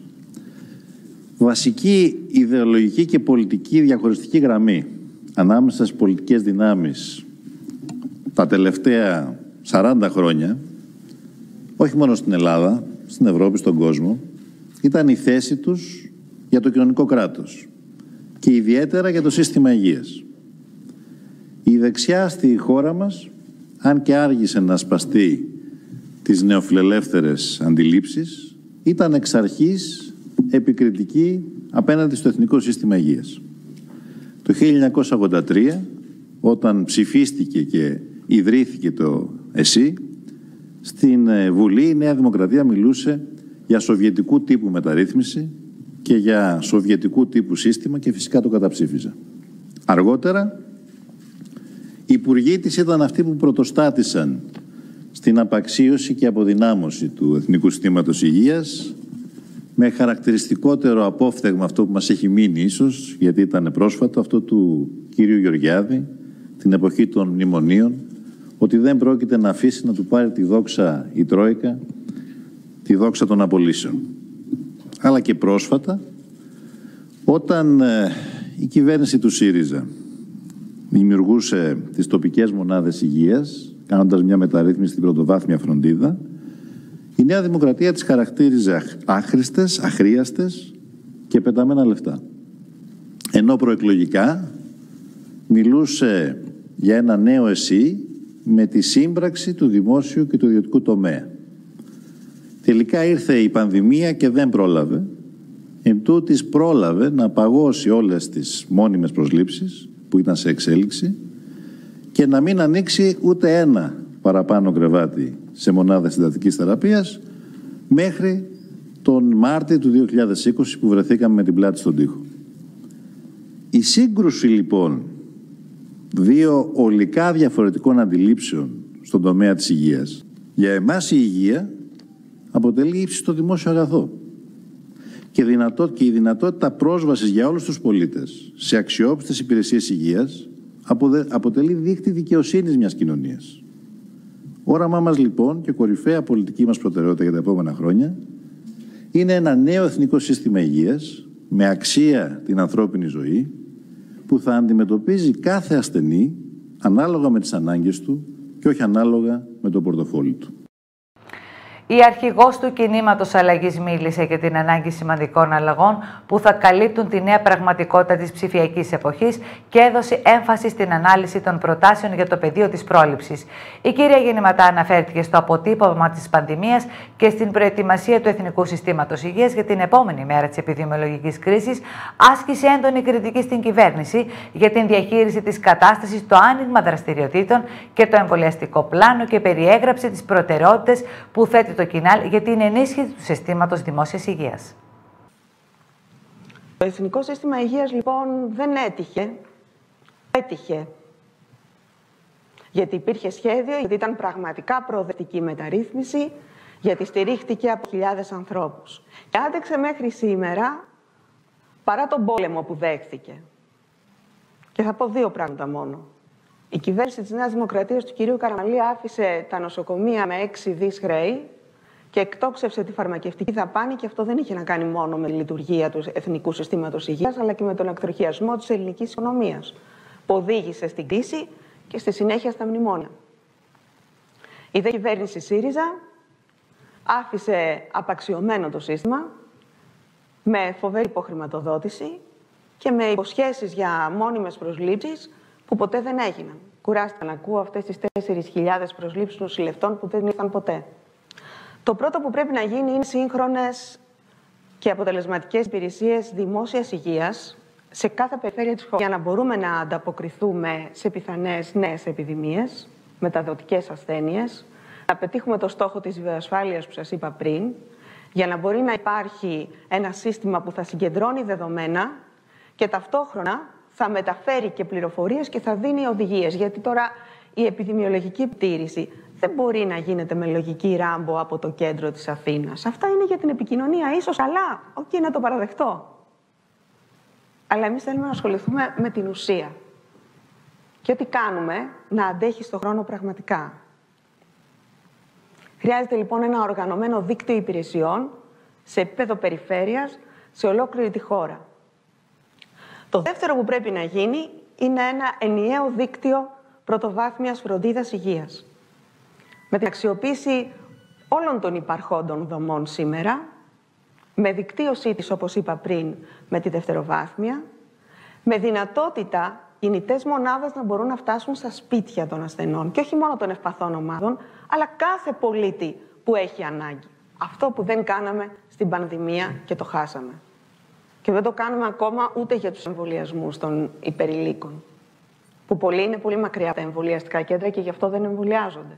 Βασική ιδεολογική και πολιτική διαχωριστική γραμμή ανάμεσα στις πολιτικές δυνάμεις τα τελευταία σαράντα χρόνια, όχι μόνο στην Ελλάδα, στην Ευρώπη, στον κόσμο, ήταν η θέση τους για το κοινωνικό κράτος και ιδιαίτερα για το σύστημα υγείας. Η δεξιά στη χώρα μας, αν και άργησε να σπαστεί τις νεοφιλελεύθερες αντιλήψεις, ήταν εξ αρχής επικριτική απέναντι στο εθνικό σύστημα υγείας. Το χίλια εννιακόσια ογδόντα τρία, όταν ψηφίστηκε και ιδρύθηκε το ΕΣΥ, στην Βουλή η Νέα Δημοκρατία μιλούσε για σοβιετικού τύπου μεταρρύθμιση και για σοβιετικού τύπου σύστημα και φυσικά το καταψήφιζε. Αργότερα, οι υπουργοί της ήταν αυτοί που πρωτοστάτησαν στην απαξίωση και αποδυνάμωση του Εθνικού Συστήματος Υγείας, με χαρακτηριστικότερο απόφθεγμα αυτό που μας έχει μείνει ίσως, γιατί ήταν πρόσφατο, αυτό του κύριου Γεωργιάδη, την εποχή των μνημονίων, ότι δεν πρόκειται να αφήσει να του πάρει τη δόξα η Τρόικα, τη δόξα των απολύσεων. Αλλά και πρόσφατα, όταν ε, η κυβέρνηση του ΣΥΡΙΖΑ δημιουργούσε τις τοπικές μονάδες υγείας, κάνοντας μια μεταρρύθμιση στην πρωτοβάθμια φροντίδα, η Νέα Δημοκρατία τις χαρακτήριζε άχρηστες, αχρίαστες και πεταμένα λεφτά. Ενώ προεκλογικά μιλούσε για ένα νέο ΕΣΥ με τη σύμπραξη του δημόσιου και του ιδιωτικού τομέα. Τελικά ήρθε η πανδημία και δεν πρόλαβε. Εν τούτης πρόλαβε να παγώσει όλες τις μόνιμες προσλήψεις που ήταν σε εξέλιξη και να μην ανοίξει ούτε ένα παραπάνω κρεβάτι σε μονάδες συντατικής θεραπείας μέχρι τον Μάρτιο του δύο χιλιάδες είκοσι που βρεθήκαμε με την πλάτη στον τοίχο. Η σύγκρουση λοιπόν δύο ολικά διαφορετικών αντιλήψεων στον τομέα της υγείας, για εμάς η υγεία αποτελεί ύψιστο δημόσιο αγαθό και, δυνατό, και η δυνατότητα πρόσβασης για όλους τους πολίτες σε αξιόπιστες υπηρεσίες υγείας αποτελεί δείκτη δικαιοσύνης μιας κοινωνίας. Όραμά μας λοιπόν και κορυφαία πολιτική μας προτεραιότητα για τα επόμενα χρόνια είναι ένα νέο εθνικό σύστημα υγείας με αξία την ανθρώπινη ζωή που θα αντιμετωπίζει κάθε ασθενή ανάλογα με τις ανάγκες του και όχι ανάλογα με το πορτοφόλι του. Η αρχηγός του κινήματος αλλαγής μίλησε για την ανάγκη σημαντικών αλλαγών που θα καλύπτουν τη νέα πραγματικότητα της ψηφιακής εποχής και έδωσε έμφαση στην ανάλυση των προτάσεων για το πεδίο της πρόληψης. Η κυρία Γεννηματά αναφέρθηκε στο αποτύπωμα της πανδημίας και στην προετοιμασία του Εθνικού Συστήματος Υγείας για την επόμενη μέρα της επιδημιολογικής κρίσης, άσκησε έντονη κριτική στην κυβέρνηση για την διαχείριση της κατάστασης, το άνοιγμα δραστηριοτήτων και το εμβολιαστικό πλάνο και περιέγραψε τις προτεραιότητες που θέτει το Κινάλ για την ενίσχυση του συστήματος δημόσιας υγείας. Το Εθνικό Σύστημα Υγείας λοιπόν δεν έτυχε, έτυχε. Γιατί υπήρχε σχέδιο, γιατί ήταν πραγματικά προοδευτική μεταρρύθμιση, γιατί στηρίχτηκε από χιλιάδες ανθρώπους. Και άντεξε μέχρι σήμερα, παρά τον πόλεμο που δέχθηκε. Και θα πω δύο πράγματα μόνο. Η κυβέρνηση της Νέας Δημοκρατίας του κυρίου Καραμανλή άφησε τα νοσοκομεία με έξι δις χρέη και εκτόξευσε τη φαρμακευτική δαπάνη, και αυτό δεν είχε να κάνει μόνο με τη λειτουργία του Εθνικού Συστήματος Υγείας, αλλά και με τον εκτροχιασμό της ελληνικής οικονομίας, που οδήγησε στην κρίση και στη συνέχεια στα μνημόνια. Η δε κυβέρνηση ΣΥΡΙΖΑ άφησε απαξιωμένο το σύστημα, με φοβερή υποχρηματοδότηση και με υποσχέσεις για μόνιμες προσλήψεις που ποτέ δεν έγιναν. Κουράστηκα να ακούω αυτές τις τέσσερις χιλιάδες προσλήψεις νοσηλευτών που δεν ήρθαν ποτέ. Το πρώτο που πρέπει να γίνει είναι σύγχρονες και αποτελεσματικές υπηρεσίες δημόσιας υγείας σε κάθε περιφέρεια της χώρας, για να μπορούμε να ανταποκριθούμε σε πιθανές νέες επιδημίες, μεταδοτικές ασθένειες, να πετύχουμε το στόχο της βιοασφάλειας που σας είπα πριν, για να μπορεί να υπάρχει ένα σύστημα που θα συγκεντρώνει δεδομένα και ταυτόχρονα θα μεταφέρει και πληροφορίες και θα δίνει οδηγίες. Γιατί τώρα η επιδημιολογική επιτήρηση δεν μπορεί να γίνεται με λογική Ράμπο από το κέντρο της Αθήνας. Αυτά είναι για την επικοινωνία, ίσως, αλλά οκ, okay, να το παραδεχτώ. Αλλά εμείς θέλουμε να ασχοληθούμε με την ουσία. Και ό,τι κάνουμε να αντέχει στον χρόνο πραγματικά. Χρειάζεται λοιπόν ένα οργανωμένο δίκτυο υπηρεσιών σε επίπεδο περιφέρειας, σε ολόκληρη τη χώρα. Το δεύτερο που πρέπει να γίνει είναι ένα ενιαίο δίκτυο πρωτοβάθμιας φροντίδας υγείας. Με την αξιοποίηση όλων των υπαρχόντων δομών σήμερα, με δικτύωσή της, όπως είπα πριν, με τη δευτεροβάθμια, με δυνατότητα κινητές μονάδες να μπορούν να φτάσουν στα σπίτια των ασθενών και όχι μόνο των ευπαθών ομάδων, αλλά κάθε πολίτη που έχει ανάγκη. Αυτό που δεν κάναμε στην πανδημία και το χάσαμε. Και δεν το κάνουμε ακόμα ούτε για τους εμβολιασμούς των υπερηλίκων, που πολλοί είναι πολύ μακριά από τα εμβολιαστικά κέντρα και γι' αυτό δεν εμβολιάζονται.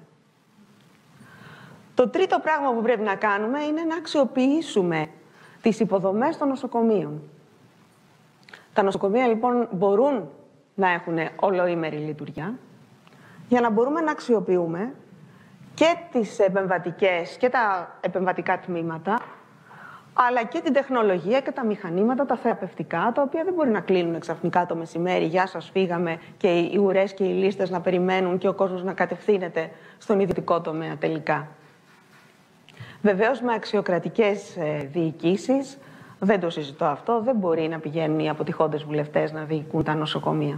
Το τρίτο πράγμα που πρέπει να κάνουμε είναι να αξιοποιήσουμε τις υποδομές των νοσοκομείων. Τα νοσοκομεία λοιπόν μπορούν να έχουν ολοήμερη λειτουργία, για να μπορούμε να αξιοποιούμε και τις επεμβατικές και τα επεμβατικά τμήματα, αλλά και την τεχνολογία και τα μηχανήματα, τα θεραπευτικά, τα οποία δεν μπορεί να κλείνουν ξαφνικά το μεσημέρι. Γεια σας, φύγαμε, και οι ουρές και οι λίστες να περιμένουν και ο κόσμος να κατευθύνεται στον ιδιωτικό τομέα τελικά. Βεβαίως με αξιοκρατικές διοικήσεις, δεν το συζητώ αυτό, δεν μπορεί να πηγαίνουν οι αποτυχώντες βουλευτές να διοικούν τα νοσοκομεία.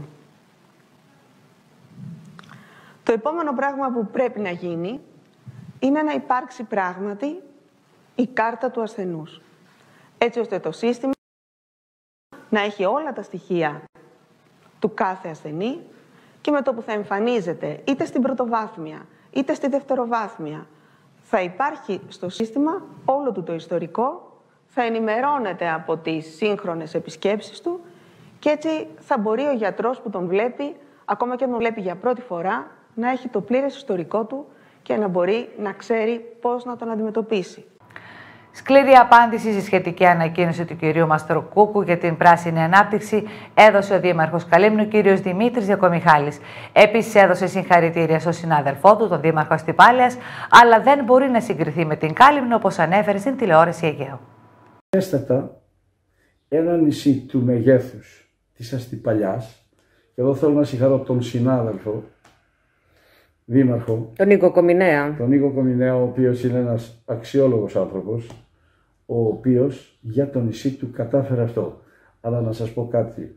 Το επόμενο πράγμα που πρέπει να γίνει είναι να υπάρξει πράγματι η κάρτα του ασθενούς. Έτσι ώστε το σύστημα να έχει όλα τα στοιχεία του κάθε ασθενή και με το που θα εμφανίζεται είτε στην πρωτοβάθμια είτε στη δευτεροβάθμια, θα υπάρχει στο σύστημα όλο του το ιστορικό, θα ενημερώνεται από τις σύγχρονες επισκέψεις του και έτσι θα μπορεί ο γιατρός που τον βλέπει, ακόμα και αν τον βλέπει για πρώτη φορά, να έχει το πλήρες ιστορικό του και να μπορεί να ξέρει πώς να τον αντιμετωπίσει. Σκληρή απάντηση στη σχετική ανακοίνωση του κυρίου Μαστροκούκου για την πράσινη ανάπτυξη έδωσε ο Δήμαρχος Καλύμνου, κύριος Δημήτρης Διακομιχάλης. Επίσης έδωσε συγχαρητήρια στον συνάδελφό του, τον Δήμαρχο Αστυπάλειας, αλλά δεν μπορεί να συγκριθεί με την Κάλυμνο, όπως ανέφερε στην τηλεόραση Αιγαίου. Έστατα ένα νησί του μεγέθους της Αστυπαλιάς, και εδώ θέλω να συγχαρώ τον συνάδελφο Δήμαρχο, τον Νίκο Κομινέα. Τον Νίκο Κομινέα, ο οποίος είναι ένας αξιόλογος άνθρωπος, ο οποίος για το νησί του κατάφερε αυτό. Αλλά να σας πω κάτι.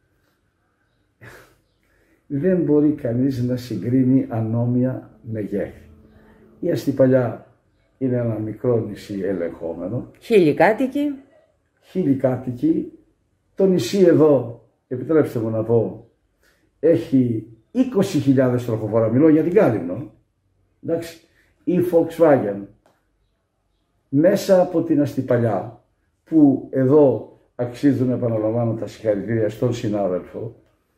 Δεν μπορεί κανείς να συγκρίνει ανώμια μεγέθη. Η Αστυπαλιά είναι ένα μικρό νησί ελεγχόμενο. Χίλιοι κάτοικοι. Χίλιοι κάτοικοι. Το νησί εδώ, επιτρέψτε μου να πω, έχει είκοσι χιλιάδες τροχοφόρα. Μιλώ για την Κάλυμνο. Εντάξει. Η Volkswagen μέσα από την Αστυπαλιά, που εδώ αξίζουν, επαναλαμβάνω, τα συγχαρητήρια στον συνάδελφο,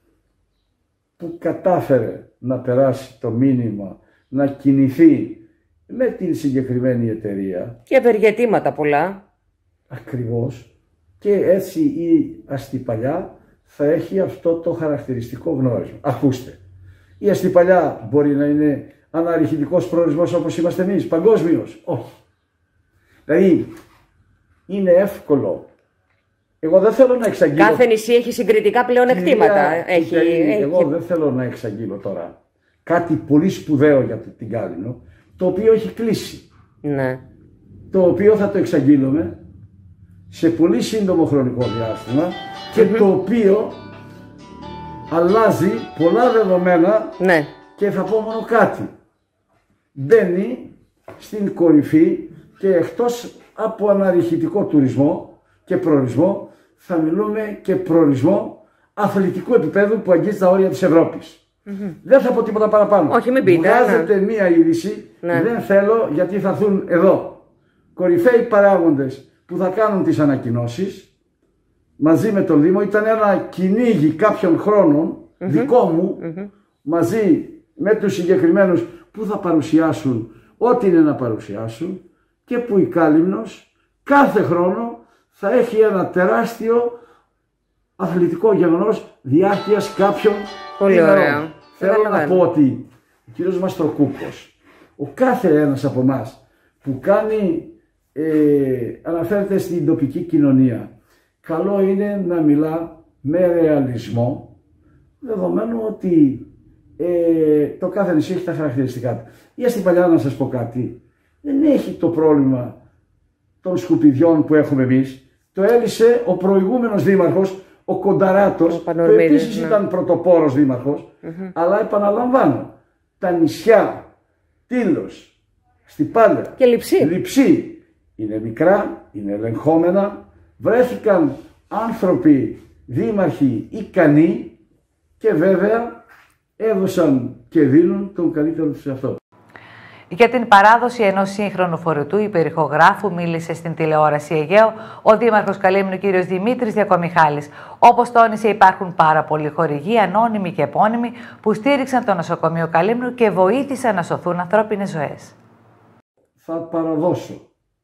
που κατάφερε να περάσει το μήνυμα, να κινηθεί με την συγκεκριμένη εταιρεία. Και ευεργετήματα πολλά. Ακριβώς. Και έτσι η Αστυπαλιά θα έχει αυτό το χαρακτηριστικό γνώρισμα. Ακούστε, η Αστυπαλιά μπορεί να είναι αναρριχητικός προορισμός όπως είμαστε εμείς, παγκόσμιος. Όχι. Δηλαδή, είναι εύκολο. Εγώ δεν θέλω να εξαγγείλω... Κάθε νησί έχει συγκριτικά πλεονεκτήματα. Έχει, έχει... Εγώ δεν θέλω να εξαγγείλω τώρα κάτι πολύ σπουδαίο για την Κάλυμνο, το οποίο έχει κλείσει. Ναι. Το οποίο θα το εξαγγείλουμε σε πολύ σύντομο χρονικό διάστημα και mm-hmm. το οποίο αλλάζει πολλά δεδομένα. Ναι. Και θα πω μόνο κάτι. Μπαίνει στην κορυφή και εκτός από αναρριχητικό τουρισμό και προορισμό, θα μιλούμε και προορισμό αθλητικού επίπεδου που αγγίζει τα όρια της Ευρώπης. Mm-hmm. Δεν θα πω τίποτα παραπάνω. Όχι, μην πείτε. Βγάζετε ναι. μία είδηση, ναι. δεν θέλω, γιατί θα έρθουν εδώ κορυφαίοι παράγοντες που θα κάνουν τις ανακοινώσεις μαζί με τον Δήμο. Ήταν ένα κυνήγι κάποιων χρόνων, mm-hmm. δικό μου, mm-hmm. μαζί με τους συγκεκριμένους που θα παρουσιάσουν ό,τι είναι να παρουσιάσουν και που η Κάλυμνος κάθε χρόνο θα έχει ένα τεράστιο αθλητικό γεγονός διάρκειας κάποιων Πολύ ωραίο. Θέλω να πω ότι ο κύριος Μαστροκούκος, ο κάθε ένας από εμάς που κάνει, ε, αναφέρεται στην τοπική κοινωνία, καλό είναι να μιλά με ρεαλισμό, δεδομένου ότι ε, το κάθε νησί έχει τα χαρακτηριστικά του. Η Αστυπαλιά, να σας πω κάτι, δεν έχει το πρόβλημα των σκουπιδιών που έχουμε εμείς. Το έλυσε ο προηγούμενος δήμαρχος, ο Κονταράτος, ο που επίσης ναι. ήταν πρωτοπόρος δήμαρχος, mm-hmm. αλλά επαναλαμβάνω, τα νησιά Τήλος, Αστυπάλια και Λειψή. Λειψή είναι μικρά, είναι ελεγχόμενα, βρέθηκαν άνθρωποι, δήμαρχοι ικανοί και βέβαια έδωσαν και δίνουν τον καλύτερο τους σε αυτό. Για την παράδοση ενός σύγχρονου φορητού υπερηχογράφου μίλησε στην τηλεόραση Αιγαίο ο Δήμαρχος Καλύμνου κ. Δημήτρης Διακομιχάλης. Όπως τόνισε, υπάρχουν πάρα πολλοί χορηγοί, ανώνυμοι και επώνυμοι, που στήριξαν το νοσοκομείο Καλύμνου και βοήθησαν να σωθούν ανθρώπινες ζωές. Θα παραδώσω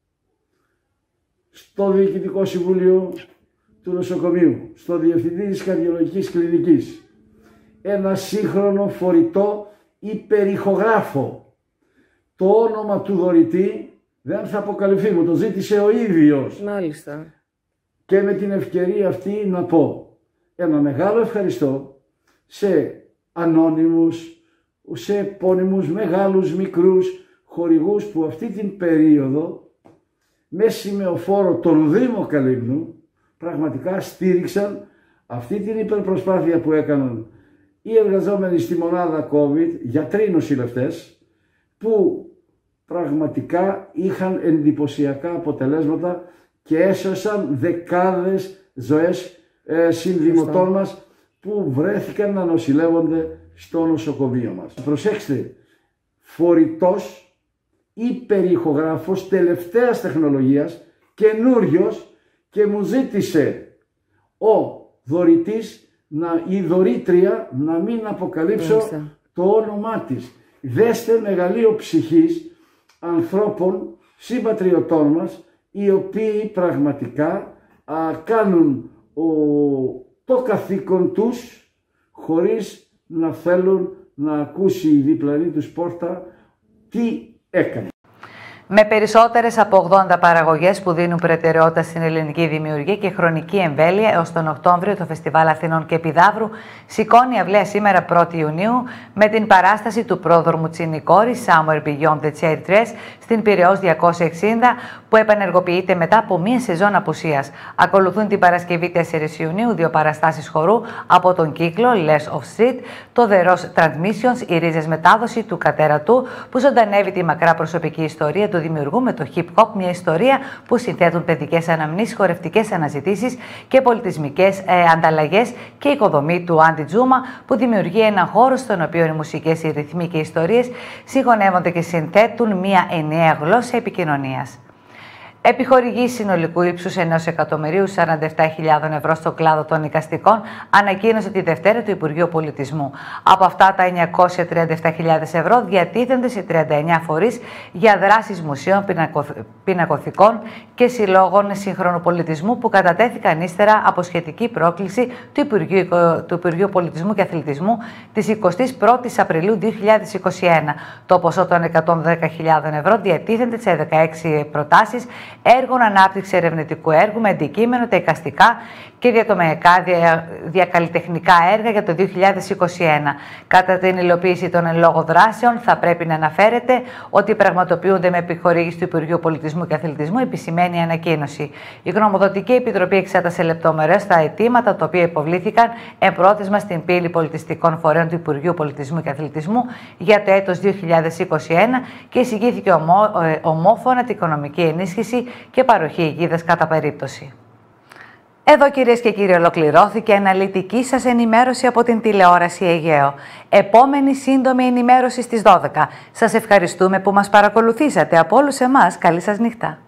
στο Διοικητικό Συμβούλιο του Νοσοκομείου, στο Διευθυντή της Καρδιολογικής Κλινικής, ένα σύγχρονο φορητό υπερηχογράφο. Το όνομα του δωρητή δεν θα αποκαλυφθεί, μου το ζήτησε ο ίδιος. Μάλιστα. Και με την ευκαιρία αυτή να πω ένα μεγάλο ευχαριστώ σε ανώνυμους, σε επώνυμους, μεγάλους, μικρούς χορηγούς που αυτή την περίοδο με σημεοφόρο τον Δήμο Καλύμνου πραγματικά στήριξαν αυτή την υπερπροσπάθεια που έκαναν οι εργαζόμενοι στη μονάδα COVID, γιατροί νοσηλευτές, που πραγματικά είχαν εντυπωσιακά αποτελέσματα και έσωσαν δεκάδες ζωές ε, συνδημοτών μας που βρέθηκαν να νοσηλεύονται στο νοσοκομείο μας. Προσέξτε, φορητός υπερηχογράφος τελευταίας τεχνολογίας, καινούριος, και μου ζήτησε ο δωρητής, να, η δωρήτρια, να μην αποκαλύψω Μάλιστα. το όνομά της. Δέστε μεγαλείο ψυχής ανθρώπων, συμπατριωτών μας, οι οποίοι πραγματικά α, κάνουν ο, το καθήκον τους χωρίς να θέλουν να ακούσει η διπλανή τους πόρτα τι έκανε. Με περισσότερες από ογδόντα παραγωγές που δίνουν προτεραιότητα στην ελληνική δημιουργία και χρονική εμβέλεια, έως τον Οκτώβριο το Φεστιβάλ Αθηνών και Επιδαύρου σηκώνει αυλαία σήμερα πρώτη Ιουνίου με την παράσταση του πρόδρομου Τσινικόρη Somewhere Beyond the Cherry Trees στην Πειραιώς διακόσια εξήντα, που επανεργοποιείται μετά από μία σεζόν απουσίας. Ακολουθούν την Παρασκευή τέσσερις Ιουνίου δύο παραστάσεις χορού από τον κύκλο Less of Street, το The Rose Transmissions, η ρίζες μετάδοση του Κατέρα του, που ζωντανεύει τη μακρά προσωπική ιστορία του του δημιουργού με το hip hop, μια ιστορία που συνθέτουν παιδικές αναμνήσεις, χορευτικές αναζητήσεις και πολιτισμικές ε, ανταλλαγές και οικοδομή του Άντι Τζούμα, που δημιουργεί ένα χώρο στον οποίο οι μουσικές, οι ρυθμοί και οι ιστορίες συγχωνεύονται και συνθέτουν μια ενιαία γλώσσα επικοινωνίας. Επιχορηγήσει συνολικού ύψους ενός εκατομμυρίου σαράντα επτά χιλιάδες ευρώ στο κλάδο των εικαστικών ανακοίνωσε τη Δευτέρα το Υπουργείο Πολιτισμού. Από αυτά, τα εννιακόσια τριάντα επτά χιλιάδες ευρώ διατίθενται σε τριάντα εννέα φορείς για δράσεις μουσείων, πινακοθηκών και συλλόγων σύγχρονου πολιτισμού που κατατέθηκαν ύστερα από σχετική πρόκληση του Υπουργείου, του Υπουργείου Πολιτισμού και Αθλητισμού της εικοστής πρώτης Απριλίου δύο χιλιάδες είκοσι ένα. Το ποσό των εκατόν δέκα χιλιάδες ευρώ διατίθενται σε δεκαέξι προτάσεις έργων ανάπτυξη ερευνητικού έργου με αντικείμενο τα εικαστικά και διατομεακά δια, διακαλλιτεχνικά έργα για το δύο χιλιάδες είκοσι ένα. Κατά την υλοποίηση των εν λόγω δράσεων, θα πρέπει να αναφέρεται ότι πραγματοποιούνται με επιχορήγηση του Υπουργείου Πολιτισμού και Αθλητισμού, επισημαίνει η ανακοίνωση. Η Γνωμοδοτική Επιτροπή εξέτασε λεπτομερώς τα αιτήματα τα οποία υποβλήθηκαν εμπρόθεσμα στην πύλη πολιτιστικών φορέων του Υπουργείου Πολιτισμού και Αθλητισμού για το έτος δύο χιλιάδες είκοσι ένα και εισηγήθηκε ομό, ε, ομόφωνα την οικονομική ενίσχυση και παροχή αιγίδας κατά περίπτωση. Εδώ, κυρίες και κύριοι, ολοκληρώθηκε η αναλυτική σας ενημέρωση από την τηλεόραση Αιγαίο. Επόμενη σύντομη ενημέρωση στις δώδεκα. Σας ευχαριστούμε που μας παρακολουθήσατε. Από όλους εμάς, καλή σας νύχτα.